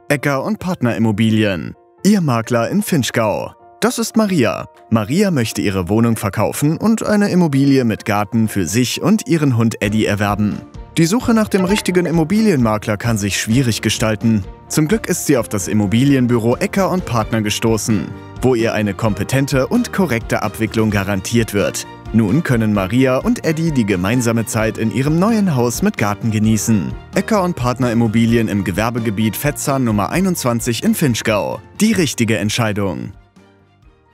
Ecker & Partner Immobilien. Ihr Makler in Vinschgau. Das ist Maria. Maria möchte ihre Wohnung verkaufen und eine Immobilie mit Garten für sich und ihren Hund Eddie erwerben. Die Suche nach dem richtigen Immobilienmakler kann sich schwierig gestalten. Zum Glück ist sie auf das Immobilienbüro Ecker & Partner gestoßen, wo ihr eine kompetente und korrekte Abwicklung garantiert wird. Nun können Maria und Eddie die gemeinsame Zeit in ihrem neuen Haus mit Garten genießen. Ecker & Partner Immobilien im Gewerbegebiet Vetzahn Nummer 21 in Vinschgau. Die richtige Entscheidung.